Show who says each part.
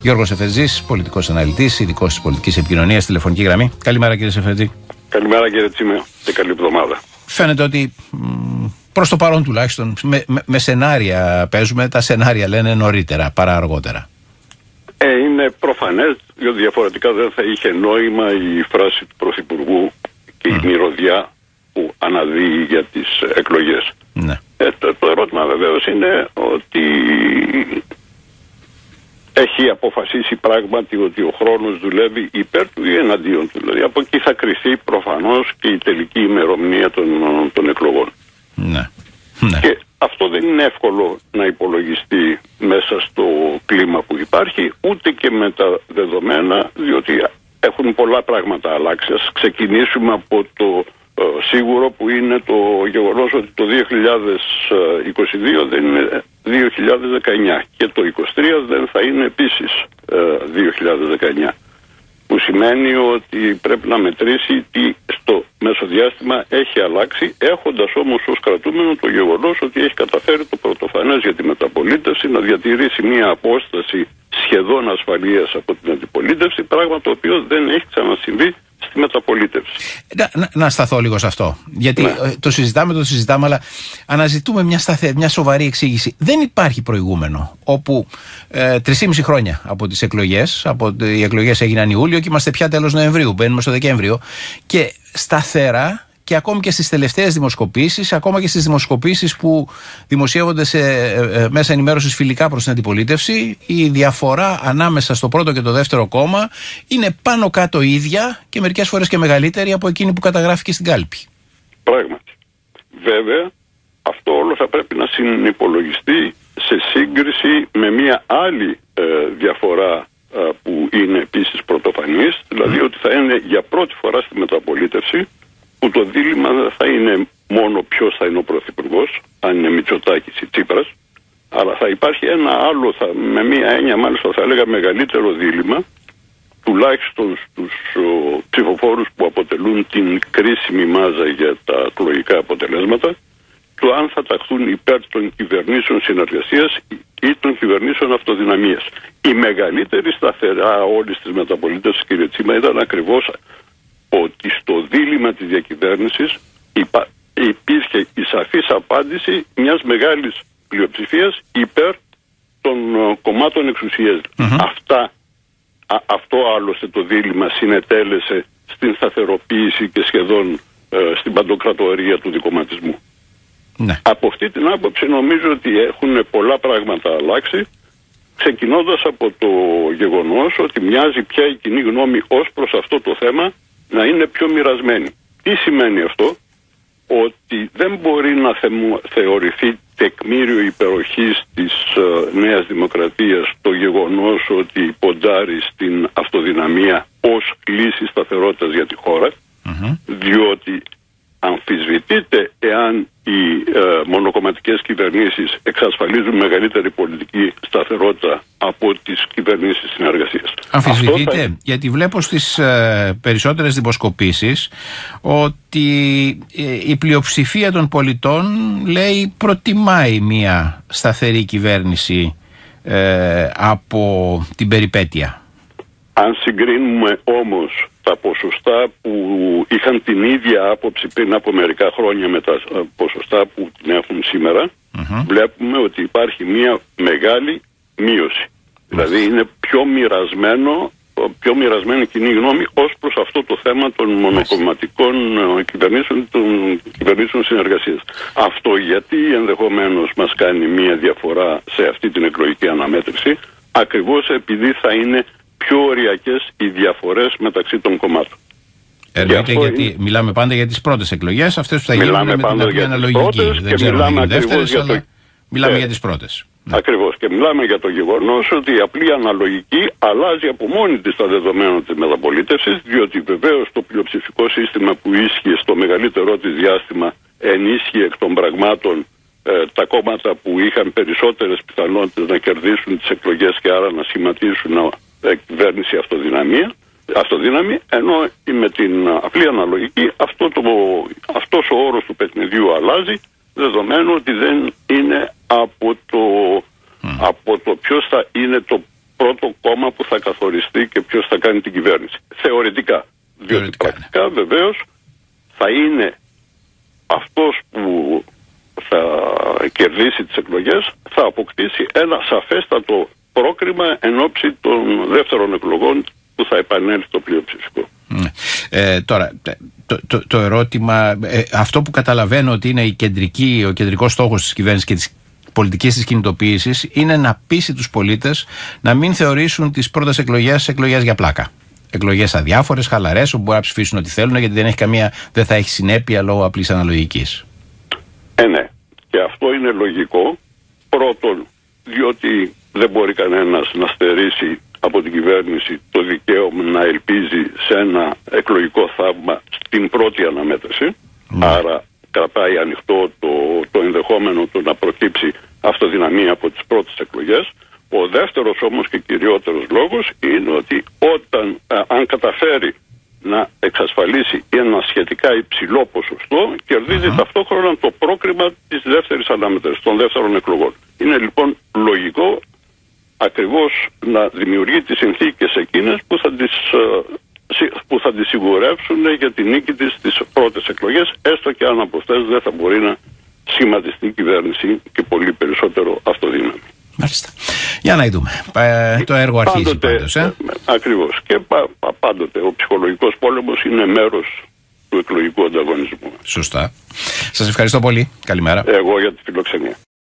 Speaker 1: Γιώργος Σεφετζής, πολιτικός αναλυτής, ειδικός της πολιτικής επικοινωνίας, τηλεφωνική γραμμή. Καλημέρα, κύριε Σεφετζή.
Speaker 2: Καλημέρα, κύριε Τσίμεο, και καλή εβδομάδα.
Speaker 1: Φαίνεται ότι προς το παρόν τουλάχιστον με σενάρια παίζουμε. Τα σενάρια λένε νωρίτερα παρά αργότερα.
Speaker 2: Είναι προφανές, διότι διαφορετικά δεν θα είχε νόημα η φράση του Πρωθυπουργού και η μυρωδιά που αναδύει για τις εκλογές.
Speaker 1: Ναι.
Speaker 2: Το ερώτημα βεβαίως είναι ότι έχει αποφασίσει πράγματι ότι ο χρόνος δουλεύει υπέρ του ή εναντίον του. Δηλαδή από εκεί θα κριθεί προφανώς και η τελική ημερομηνία των εκλογών.
Speaker 1: Ναι.
Speaker 2: Και αυτό δεν είναι εύκολο να υπολογιστεί μέσα στο κλίμα που υπάρχει, ούτε και με τα δεδομένα, διότι έχουν πολλά πράγματα αλλάξει. Ας ξεκινήσουμε από το σίγουρο που είναι το γεγονός ότι το 2022 δεν είναι 2019 και το 2023 δεν θα είναι επίσης 2019. Που σημαίνει ότι πρέπει να μετρήσει τι στο μεσοδιάστημα έχει αλλάξει, έχοντας όμως ως κρατούμενο το γεγονός ότι έχει καταφέρει το πρωτοφανές για τη μεταπολίτευση να διατηρήσει μια απόσταση σχεδόν ασφαλείας από την αντιπολίτευση, πράγμα το οποίο δεν έχει ξανασυμβεί στη μεταπολίτευση.
Speaker 1: Να σταθώ λίγο σε αυτό. Γιατί το συζητάμε, αλλά αναζητούμε μια σοβαρή εξήγηση. Δεν υπάρχει προηγούμενο όπου 3,5 χρόνια από τις εκλογές, οι εκλογές έγιναν Ιούλιο και είμαστε πια τέλος Νοεμβρίου, μπαίνουμε στο Δεκέμβριο, και σταθερά, και ακόμη και στις τελευταίες δημοσκοπήσεις, ακόμα και στις δημοσκοπήσεις που δημοσιεύονται σε μέσα ενημέρωσης φιλικά προς την αντιπολίτευση, η διαφορά ανάμεσα στο πρώτο και το δεύτερο κόμμα είναι πάνω κάτω ίδια και μερικές φορές και μεγαλύτερη από εκείνη που καταγράφηκε στην κάλπη.
Speaker 2: Πράγματι. Βέβαια, αυτό όλο θα πρέπει να συνυπολογιστεί σε σύγκριση με μια άλλη διαφορά που είναι επίσης πρωτοφανής, δηλαδή ότι θα είναι για πρώτη φορά στη μεταπολίτευση που το δίλημμα δεν θα είναι μόνο ποιος θα είναι ο πρωθυπουργός, αν είναι Μητσοτάκης ή Τσίπρας, αλλά θα υπάρχει ένα άλλο, με μία έννοια μάλιστα θα έλεγα μεγαλύτερο δίλημμα, τουλάχιστον στους ψηφοφόρους που αποτελούν την κρίσιμη μάζα για τα εκλογικά αποτελέσματα, το αν θα ταχθούν υπέρ των κυβερνήσεων συνεργασίας ή των κυβερνήσεων αυτοδυναμίας. Η μεγαλύτερη σταθερά όλης της μεταπολίτευσης, κύριε Τσίμα, ήταν ακριβώς ότι στο δίλημμα της διακυβέρνησης υπήρχε η σαφής απάντηση μιας μεγάλης πλειοψηφίας υπέρ των κομμάτων εξουσίας. Αυτό άλλωστε το δίλημμα συνετέλεσε στην σταθεροποίηση και σχεδόν στην παντοκρατορία του δικομματισμού.
Speaker 1: Ναι.
Speaker 2: Από αυτή την άποψη νομίζω ότι έχουν πολλά πράγματα αλλάξει, ξεκινώντας από το γεγονός ότι μοιάζει πια η κοινή γνώμη ως προς αυτό το θέμα να είναι πιο μοιρασμένη. Τι σημαίνει αυτό? Ότι δεν μπορεί να θεωρηθεί τεκμήριο υπεροχής της Νέας Δημοκρατίας το γεγονός ότι ποντάρει στην αυτοδυναμία ως λύση σταθερότητας για τη χώρα, διότι αμφισβητείται εάν οι μονοκομματικές κυβερνήσεις εξασφαλίζουν μεγαλύτερη πολιτική σταθερότητα από τις κυβερνήσεις συνεργασίας.
Speaker 1: Αμφισβητείται, γιατί βλέπω στις περισσότερες δημοσκοπήσεις ότι η πλειοψηφία των πολιτών λέει προτιμάει μια σταθερή κυβέρνηση από την περιπέτεια.
Speaker 2: Αν συγκρίνουμε όμως τα ποσοστά που είχαν την ίδια άποψη πριν από μερικά χρόνια με τα ποσοστά που την έχουν σήμερα, βλέπουμε ότι υπάρχει μια μεγάλη μείωση. Δηλαδή είναι πιο μοιρασμένη κοινή γνώμη ως προς αυτό το θέμα των μονοκομματικών κυβερνήσεων, των κυβερνήσεων συνεργασίας. Αυτό γιατί ενδεχομένως μας κάνει μια διαφορά σε αυτή την εκλογική αναμέτρηση, ακριβώς επειδή θα είναι πιο οριακές οι διαφορές μεταξύ των κομμάτων.
Speaker 1: Εννοείται, γιατί μιλάμε πάντα για τις πρώτες εκλογές, αυτές που θα γίνουν με την απλή αναλογική. Δεν ξέρουμε αν είναι δεύτερες, αλλά μιλάμε για τις πρώτες.
Speaker 2: Ακριβώς. Και μιλάμε για το γεγονός ότι η απλή αναλογική αλλάζει από μόνη της τα δεδομένα της μεταπολίτευσης, διότι βεβαίως το πλειοψηφικό σύστημα που ίσχυε στο μεγαλύτερό της διάστημα ενίσχυε εκ των πραγμάτων τα κόμματα που είχαν περισσότερες πιθανότητες να κερδίσουν τις εκλογές και άρα να σχηματίσουν κυβέρνηση αυτοδύναμη, ενώ με την απλή αναλογική αυτός ο όρος του παιχνιδιού αλλάζει, δεδομένου ότι δεν είναι από το ποιος θα είναι το πρώτο κόμμα που θα καθοριστεί και ποιος θα κάνει την κυβέρνηση. Θεωρητικά. Διότι πρακτικά βεβαίως θα είναι αυτός που θα κερδίσει τις εκλογές, θα αποκτήσει ένα σαφέστατο πρόκριμα εν ώψη των δεύτερων εκλογών που θα επανέλθει το πλειοψηφικό.
Speaker 1: Τώρα, το ερώτημα, αυτό που καταλαβαίνω ότι είναι ο κεντρικός στόχος της κυβέρνησης και της πολιτικής της κινητοποίησης είναι να πείσει τους πολίτες να μην θεωρήσουν τις πρώτες εκλογές για πλάκα. Εκλογές αδιάφορες, χαλαρές, όπου μπορεί να ψηφίσουν ό,τι θέλουν, γιατί δεν θα έχει συνέπεια λόγω απλής αναλογικής.
Speaker 2: Ναι. Και αυτό είναι λογικό. Πρώτον, διότι δεν μπορεί κανένας να στερήσει από την κυβέρνηση το δικαίωμα να ελπίζει σε ένα εκλογικό θαύμα στην πρώτη αναμέτρηση. Άρα κρατάει ανοιχτό το ενδεχόμενο του να προκύψει αυτοδυναμία από τις πρώτες εκλογές. Ο δεύτερος όμως και κυριότερος λόγος είναι ότι αν καταφέρει να εξασφαλίσει ένα σχετικά υψηλό ποσοστό, κερδίζει ταυτόχρονα το πρόκριμα της δεύτερης αναμέτρησης, των δεύτερων εκλογών. Είναι λοιπόν λογικό ακριβώς να δημιουργεί τις συνθήκες εκείνες που θα τις σιγουρεύσουν για την νίκη της στις πρώτες εκλογές, έστω και αν από αυτές δεν θα μπορεί να σχηματιστεί κυβέρνηση και πολύ περισσότερο αυτοδύναμη.
Speaker 1: Μάλιστα. Για να δούμε. Το έργο αρχίζει πάντως.
Speaker 2: Ακριβώς. Και πάντοτε ο ψυχολογικός πόλεμος είναι μέρος του εκλογικού ανταγωνισμού.
Speaker 1: Σωστά. Σας ευχαριστώ πολύ. Καλημέρα.
Speaker 2: Εγώ για τη φιλοξενία.